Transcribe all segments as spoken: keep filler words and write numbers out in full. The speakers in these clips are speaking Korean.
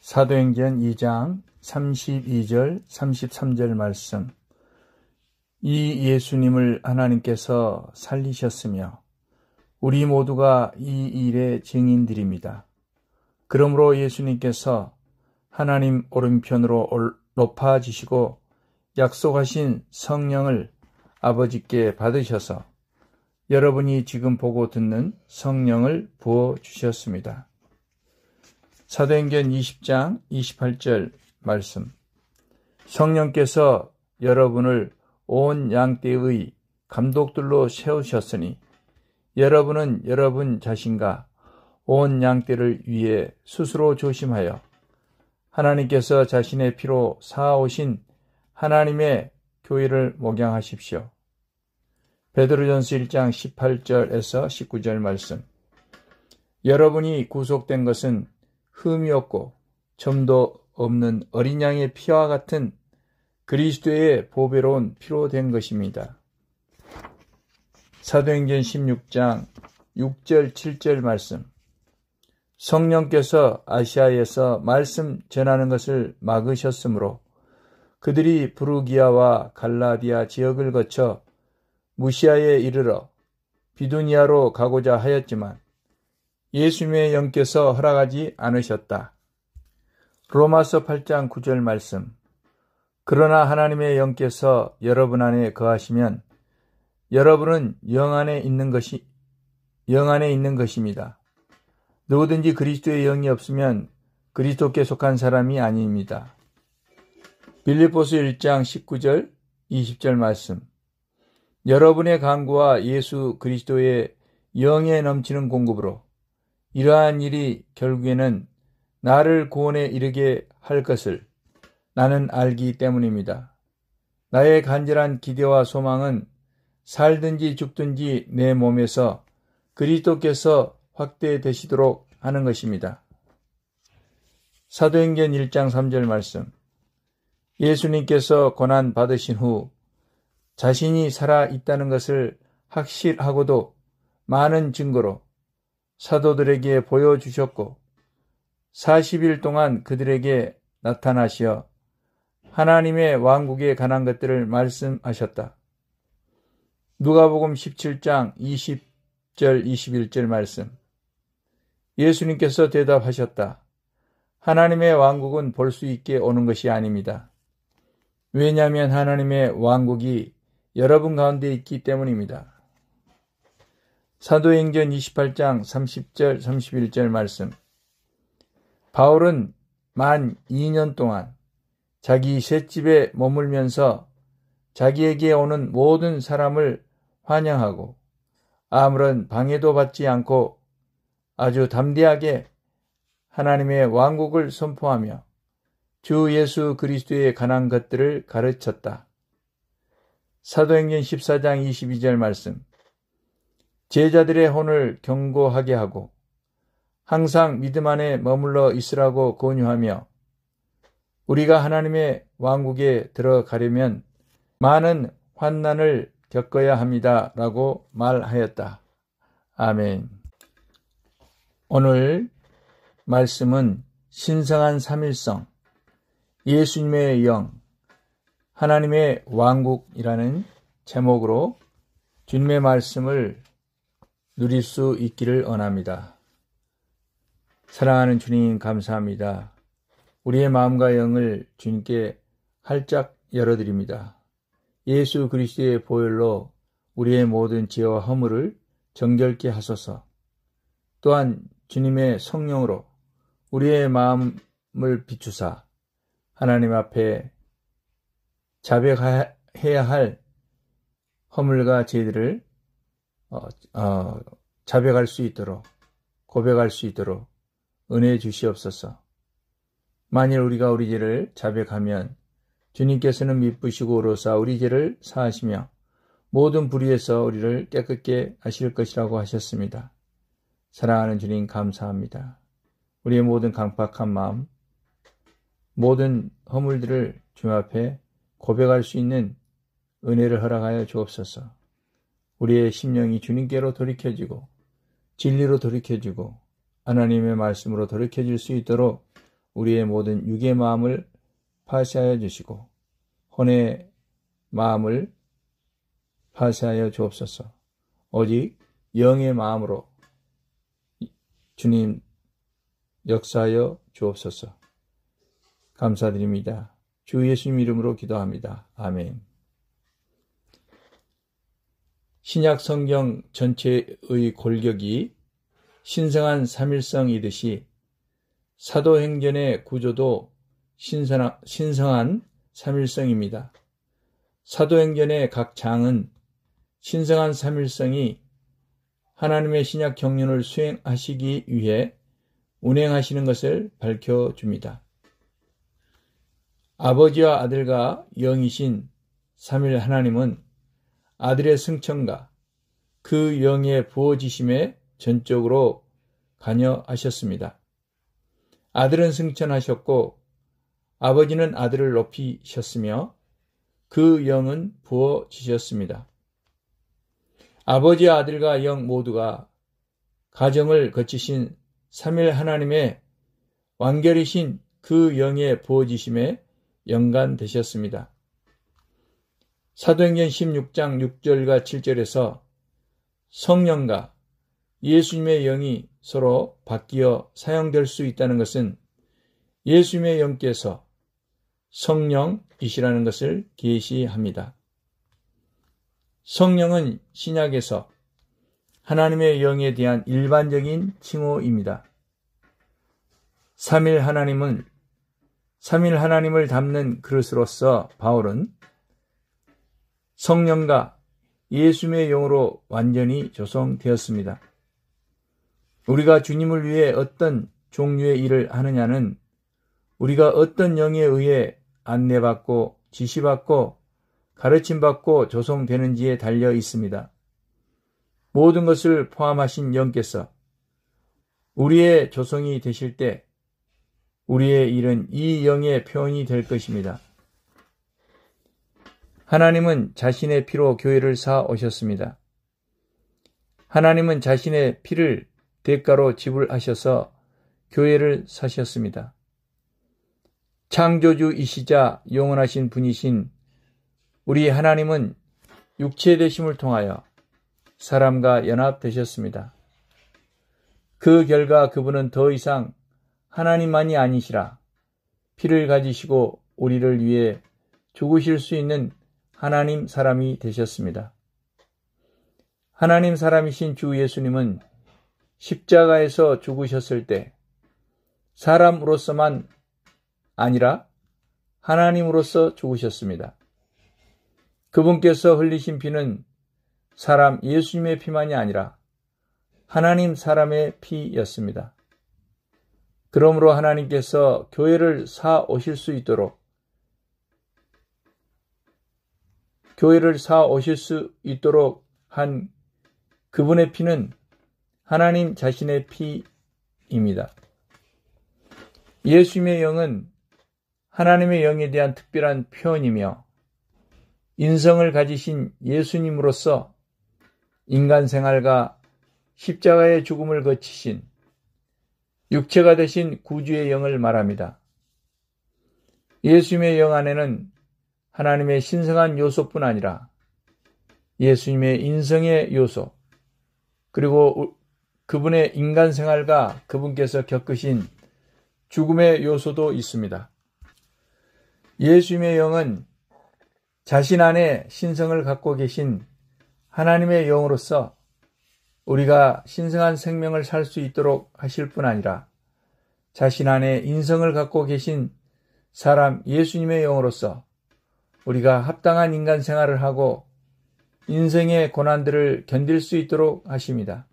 사도행전 이 장 삼십이 절 삼십삼 절 말씀. 이 예수님을 하나님께서 살리셨으며 우리 모두가 이 일의 증인들입니다. 그러므로 예수님께서 하나님 오른편으로 높아지시고 약속하신 성령을 아버지께 받으셔서 여러분이 지금 보고 듣는 성령을 부어주셨습니다. 사도행전 이십 장 이십팔 절 말씀. 성령께서 여러분을 온 양떼의 감독들로 세우셨으니 여러분은 여러분 자신과 온 양떼를 위해 스스로 조심하여 하나님께서 자신의 피로 사오신 하나님의 교회를 목양하십시오. 베드로전서 일 장 십팔 절에서 십구 절 말씀. 여러분이 구속된 것은 흠이 없고 점도 없는 어린 양의 피와 같은 그리스도의 보배로운 피로 된 것입니다. 사도행전 십육 장 육 절 칠 절 말씀. 성령께서 아시아에서 말씀 전하는 것을 막으셨으므로 그들이 부르기아와 갈라디아 지역을 거쳐 무시아에 이르러 비두니아로 가고자 하였지만 예수님의 영께서 허락하지 않으셨다. 로마서 팔 장 구 절 말씀. 그러나 하나님의 영께서 여러분 안에 거하시면 여러분은 영 안에 있는 것이 영 안에 있는 것입니다. 누구든지 그리스도의 영이 없으면 그리스도께 속한 사람이 아닙니다. 빌립보서 일 장 십구 절 이십 절 말씀. 여러분의 간구와 예수 그리스도의 영에 넘치는 공급으로 이러한 일이 결국에는 나를 구원에 이르게 할 것을 나는 알기 때문입니다. 나의 간절한 기대와 소망은 살든지 죽든지 내 몸에서 그리스도께서 확대되시도록 하는 것입니다. 사도행전 일 장 삼 절 말씀. 예수님께서 고난 받으신 후 자신이 살아 있다는 것을 확실하고도 많은 증거로 사도들에게 보여주셨고 사십 일 동안 그들에게 나타나시어 하나님의 왕국에 관한 것들을 말씀하셨다. 누가복음 십칠 장 이십 절 이십일 절 말씀. 예수님께서 대답하셨다. 하나님의 왕국은 볼 수 있게 오는 것이 아닙니다. 왜냐하면 하나님의 왕국이 여러분 가운데 있기 때문입니다. 사도행전 이십팔 장 삼십 절 삼십일 절 말씀. 바울은 만 이 년 동안 자기 셋집에 머물면서 자기에게 오는 모든 사람을 환영하고 아무런 방해도 받지 않고 아주 담대하게 하나님의 왕국을 선포하며 주 예수 그리스도에 관한 것들을 가르쳤다. 사도행전 십사 장 이십이 절 말씀. 제자들의 혼을 견고하게 하고 항상 믿음 안에 머물러 있으라고 권유하며 우리가 하나님의 왕국에 들어가려면 많은 환난을 겪어야 합니다. 라고 말하였다. 아멘. 오늘 말씀은 신성한 삼일성, 예수님의 영, 하나님의 왕국이라는 제목으로 주님의 말씀을 누릴 수 있기를 원합니다. 사랑하는 주님 감사합니다. 우리의 마음과 영을 주님께 활짝 열어드립니다. 예수 그리스도의 보혈로 우리의 모든 죄와 허물을 정결케 하소서. 또한 주님의 성령으로 우리의 마음을 비추사 하나님 앞에 자백해야 할 허물과 죄들을 어, 어, 자백할 수 있도록 고백할 수 있도록 은혜 주시옵소서. 만일 우리가 우리 죄를 자백하면 주님께서는 미쁘시고 오로사 우리 죄를 사하시며 모든 불의에서 우리를 깨끗게 하실 것이라고 하셨습니다. 사랑하는 주님 감사합니다. 우리의 모든 강팍한 마음, 모든 허물들을 주님 앞에 고백할 수 있는 은혜를 허락하여 주옵소서. 우리의 심령이 주님께로 돌이켜지고 진리로 돌이켜지고 하나님의 말씀으로 돌이켜질 수 있도록 우리의 모든 육의 마음을 파쇄하여 주시고 혼의 마음을 파쇄하여 주옵소서. 오직 영의 마음으로 주님 역사하여 주옵소서. 감사드립니다. 주 예수님 이름으로 기도합니다. 아멘. 신약 성경 전체의 골격이 신성한 삼일성이듯이 사도행전의 구조도 신성한 삼일성입니다. 사도행전의 각 장은 신성한 삼일성이 하나님의 신약 경륜을 수행하시기 위해 운행하시는 것을 밝혀줍니다. 아버지와 아들과 영이신 삼일 하나님은 아들의 승천과 그 영의 부어지심에 전적으로 관여하셨습니다. 아들은 승천하셨고 아버지는 아들을 높이셨으며 그 영은 부어지셨습니다. 아버지와 아들과 영 모두가 가정을 거치신 삼일 하나님의 완결이신 그 영의 부어지심에 연관되셨습니다. 사도행전 십육 장 육 절과 칠 절에서 성령과 예수님의 영이 서로 바뀌어 사용될 수 있다는 것은 예수님의 영께서 성령이시라는 것을 계시합니다. 성령은 신약에서 하나님의 영에 대한 일반적인 칭호입니다. 삼일 하나님은 삼일 하나님을 담는 그릇으로서 바울은 성령과 예수님의 영으로 완전히 조성되었습니다. 우리가 주님을 위해 어떤 종류의 일을 하느냐는 우리가 어떤 영에 의해 안내받고 지시받고 가르침받고 조성되는지에 달려 있습니다. 모든 것을 포함하신 영께서 우리의 조성이 되실 때 우리의 일은 이 영의 표현이 될 것입니다. 하나님은 자신의 피로 교회를 사 오셨습니다. 하나님은 자신의 피를 대가로 지불하셔서 교회를 사셨습니다. 창조주이시자 영원하신 분이신 우리 하나님은 육체 되심을 통하여 사람과 연합되셨습니다. 그 결과 그분은 더 이상 하나님만이 아니시라 피를 가지시고 우리를 위해 죽으실 수 있는 하나님 사람이 되셨습니다. 하나님 사람이신 주 예수님은 십자가에서 죽으셨을 때 사람으로서만 아니라 하나님으로서 죽으셨습니다. 그분께서 흘리신 피는 사람 예수님의 피만이 아니라 하나님 사람의 피였습니다. 그러므로 하나님께서 교회를 사 오실 수 있도록 교회를 사 오실 수 있도록 한 그분의 피는 하나님 자신의 피입니다. 예수님의 영은 하나님의 영에 대한 특별한 표현이며 인성을 가지신 예수님으로서 인간 생활과 십자가의 죽음을 거치신 육체가 되신 구주의 영을 말합니다. 예수님의 영 안에는 하나님의 신성한 요소뿐 아니라 예수님의 인성의 요소, 그리고 그분의 인간 생활과 그분께서 겪으신 죽음의 요소도 있습니다. 예수님의 영은 자신 안에 신성을 갖고 계신 하나님의 영으로서 우리가 신성한 생명을 살 수 있도록 하실 뿐 아니라 자신 안에 인성을 갖고 계신 사람 예수님의 영으로서 우리가 합당한 인간 생활을 하고 인생의 고난들을 견딜 수 있도록 하십니다.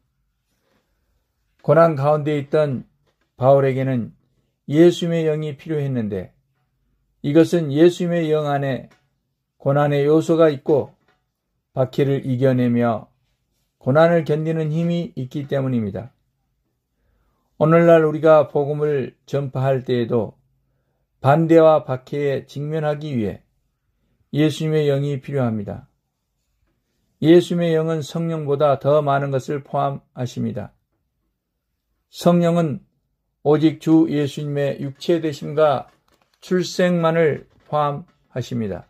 고난 가운데 있던 바울에게는 예수님의 영이 필요했는데 이것은 예수님의 영 안에 고난의 요소가 있고 박해를 이겨내며 고난을 견디는 힘이 있기 때문입니다. 오늘날 우리가 복음을 전파할 때에도 반대와 박해에 직면하기 위해 예수님의 영이 필요합니다. 예수님의 영은 성령보다 더 많은 것을 포함하십니다. 성령은 오직 주 예수님의 육체 되심과 출생만을 포함하십니다.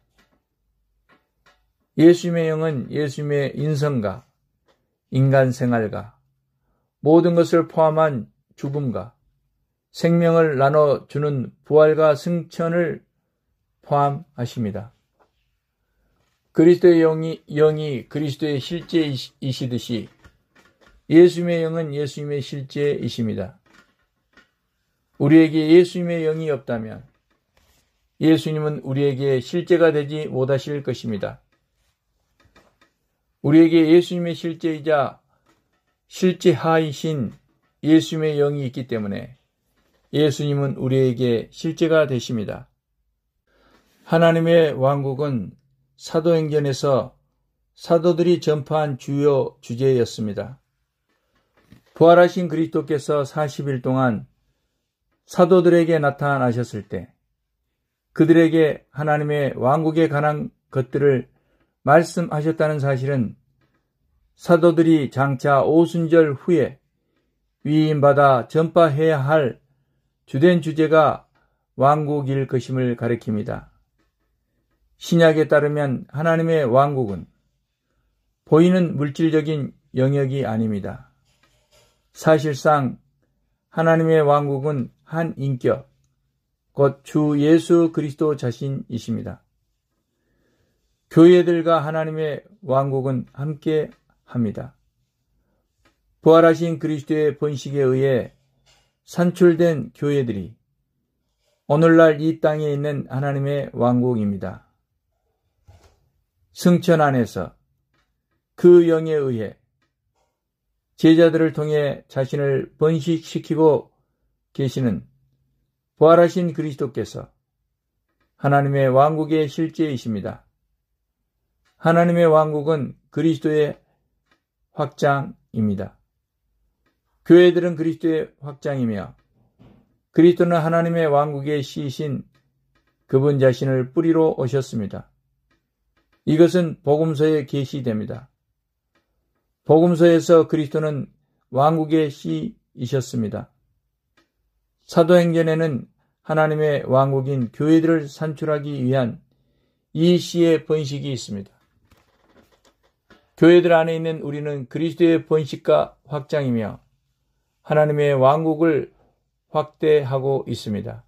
예수님의 영은 예수님의 인성과 인간 생활과 모든 것을 포함한 죽음과 생명을 나눠주는 부활과 승천을 포함하십니다. 그리스도의 영이, 영이 그리스도의 실제이시듯이 예수님의 영은 예수님의 실제이십니다. 우리에게 예수님의 영이 없다면 예수님은 우리에게 실제가 되지 못하실 것입니다. 우리에게 예수님의 실제이자 실제하이신 예수님의 영이 있기 때문에 예수님은 우리에게 실제가 되십니다. 하나님의 왕국은 사도행전에서 사도들이 전파한 주요 주제였습니다. 부활하신 그리스도께서 사십 일 동안 사도들에게 나타나셨을 때 그들에게 하나님의 왕국에 관한 것들을 말씀하셨다는 사실은 사도들이 장차 오순절 후에 위임받아 전파해야 할 주된 주제가 왕국일 것임을 가리킵니다. 신약에 따르면 하나님의 왕국은 보이는 물질적인 영역이 아닙니다. 사실상 하나님의 왕국은 한 인격, 곧 주 예수 그리스도 자신이십니다. 교회들과 하나님의 왕국은 함께 합니다. 부활하신 그리스도의 번식에 의해 산출된 교회들이 오늘날 이 땅에 있는 하나님의 왕국입니다. 승천 안에서 그 영에 의해 제자들을 통해 자신을 번식시키고 계시는 부활하신 그리스도께서 하나님의 왕국의 실제이십니다. 하나님의 왕국은 그리스도의 확장입니다. 교회들은 그리스도의 확장이며 그리스도는 하나님의 왕국의 씨이신 그분 자신을 뿌리로 오셨습니다. 이것은 복음서에 계시됩니다. 복음서에서 그리스도는 왕국의 씨이셨습니다. 사도행전에는 하나님의 왕국인 교회들을 산출하기 위한 이 씨의 번식이 있습니다. 교회들 안에 있는 우리는 그리스도의 번식과 확장이며 하나님의 왕국을 확대하고 있습니다.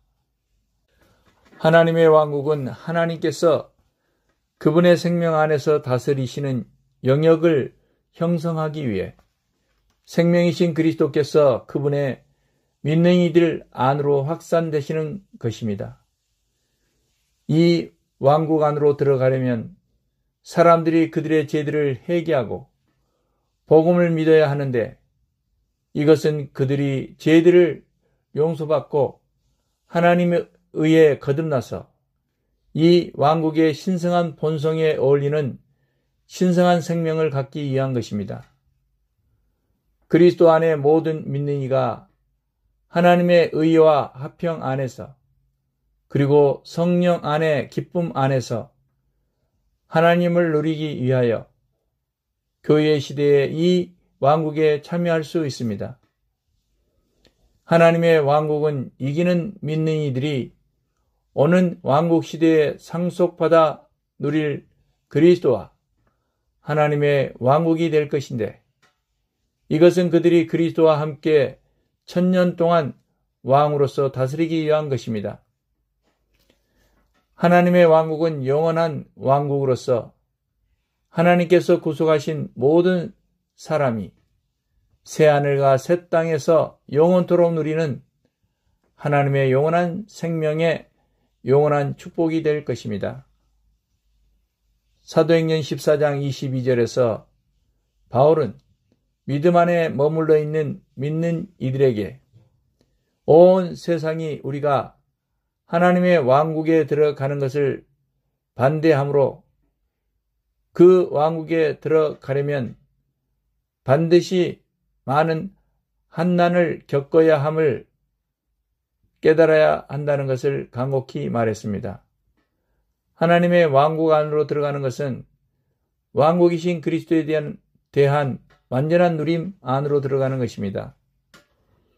하나님의 왕국은 하나님께서 그분의 생명 안에서 다스리시는 영역을 형성하기 위해 생명이신 그리스도께서 그분의 믿는 이들 안으로 확산되시는 것입니다. 이 왕국 안으로 들어가려면 사람들이 그들의 죄들을 회개하고 복음을 믿어야 하는데 이것은 그들이 죄들을 용서받고 하나님에 의해 거듭나서 이 왕국의 신성한 본성에 어울리는 신성한 생명을 갖기 위한 것입니다. 그리스도 안에 모든 믿는 이가 하나님의 의와 화평 안에서 그리고 성령 안의 기쁨 안에서 하나님을 누리기 위하여 교회 시대에 이 왕국에 참여할 수 있습니다. 하나님의 왕국은 이기는 믿는 이들이 오는 왕국 시대에 상속받아 누릴 그리스도와 하나님의 왕국이 될 것인데 이것은 그들이 그리스도와 함께 천년 동안 왕으로서 다스리기 위한 것입니다. 하나님의 왕국은 영원한 왕국으로서 하나님께서 구속하신 모든 사람이 새하늘과 새 땅에서 영원토록 누리는 하나님의 영원한 생명의 영원한 축복이 될 것입니다. 사도행전 십사 장 이십이 절에서 바울은 믿음 안에 머물러 있는 믿는 이들에게 온 세상이 우리가 하나님의 왕국에 들어가는 것을 반대하므로 그 왕국에 들어가려면 반드시 많은 환난을 겪어야 함을 깨달아야 한다는 것을 간곡히 말했습니다. 하나님의 왕국 안으로 들어가는 것은 왕국이신 그리스도에 대한, 대한 완전한 누림 안으로 들어가는 것입니다.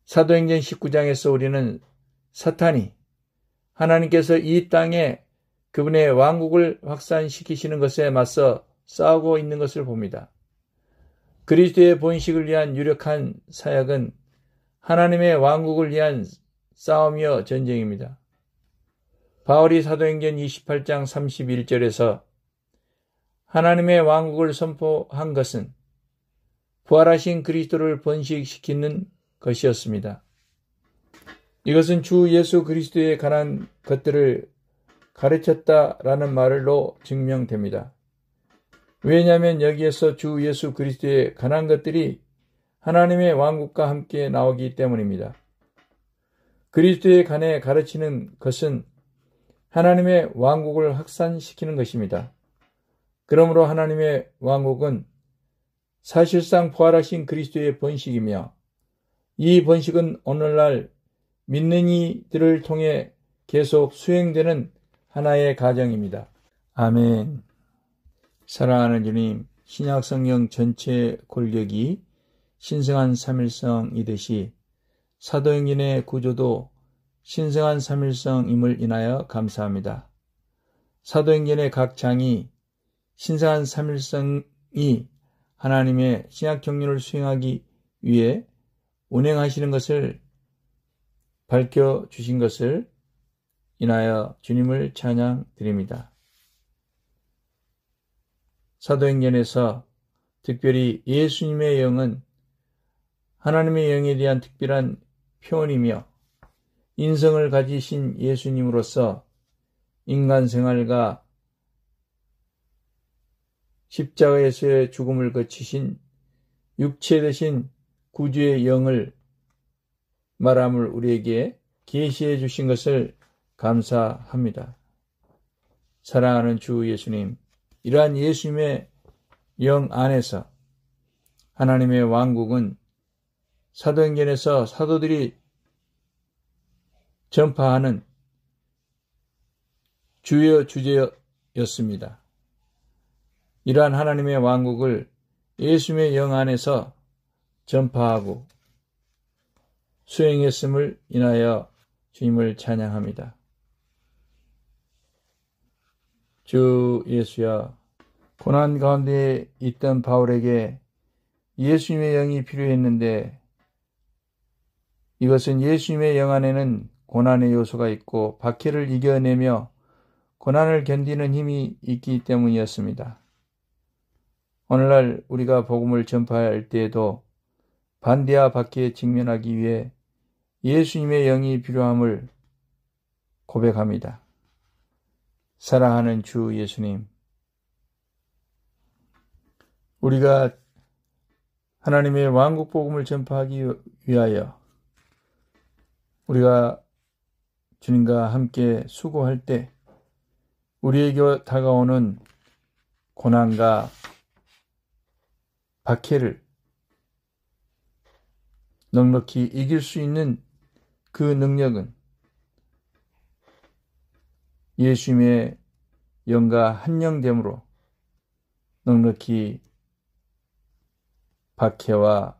사도행전 십구 장에서 우리는 사탄이 하나님께서 이 땅에 그분의 왕국을 확산시키시는 것에 맞서 싸우고 있는 것을 봅니다. 그리스도의 본식을 위한 유력한 사역은 하나님의 왕국을 위한 싸움이요 전쟁입니다. 바울이 사도행전 이십팔 장 삼십일 절에서 하나님의 왕국을 선포한 것은 부활하신 그리스도를 번식시키는 것이었습니다. 이것은 주 예수 그리스도에 관한 것들을 가르쳤다라는 말로 증명됩니다. 왜냐하면 여기에서 주 예수 그리스도에 관한 것들이 하나님의 왕국과 함께 나오기 때문입니다. 그리스도에 관해 가르치는 것은 하나님의 왕국을 확산시키는 것입니다. 그러므로 하나님의 왕국은 사실상 부활하신 그리스도의 번식이며 이 번식은 오늘날 믿는 이들을 통해 계속 수행되는 하나의 가정입니다. 아멘. 사랑하는 주님, 신약성경 전체 골격이 신성한 삼일성이듯이 사도행전의 구조도 신성한 삼일성임을 인하여 감사합니다. 사도행전의 각 장이 신성한 삼일성이 하나님의 신약 경륜을 수행하기 위해 운행하시는 것을 밝혀주신 것을 인하여 주님을 찬양드립니다. 사도행전에서 특별히 예수님의 영은 하나님의 영에 대한 특별한 표현이며 인성을 가지신 예수님으로서 인간 생활과 십자가에서의 죽음을 거치신 육체 되신 구주의 영을 말함을 우리에게 계시해 주신 것을 감사합니다. 사랑하는 주 예수님, 이러한 예수님의 영 안에서 하나님의 왕국은 사도행전에서 사도들이 전파하는 주요 주제였습니다. 이러한 하나님의 왕국을 예수님의 영 안에서 전파하고 수행했음을 인하여 주님을 찬양합니다. 주 예수여, 고난 가운데 있던 바울에게 예수님의 영이 필요했는데 이것은 예수님의 영 안에는 고난의 요소가 있고 박해를 이겨내며 고난을 견디는 힘이 있기 때문이었습니다. 오늘날 우리가 복음을 전파할 때에도 반대와 박해에 직면하기 위해 예수님의 영이 필요함을 고백합니다. 사랑하는 주 예수님, 우리가 하나님의 왕국 복음을 전파하기 위하여 우리가 주님과 함께 수고할 때 우리에게 다가오는 고난과 박해를 넉넉히 이길 수 있는 그 능력은 예수님의 영과 한영됨으로 넉넉히 박해와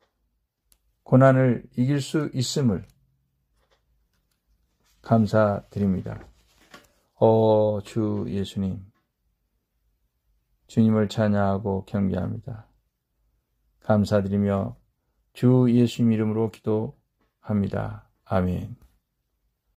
고난을 이길 수 있음을 감사드립니다. 오 주 예수님, 주님을 찬양하고 경배합니다. 감사드리며 주 예수님 이름으로 기도합니다. 아멘.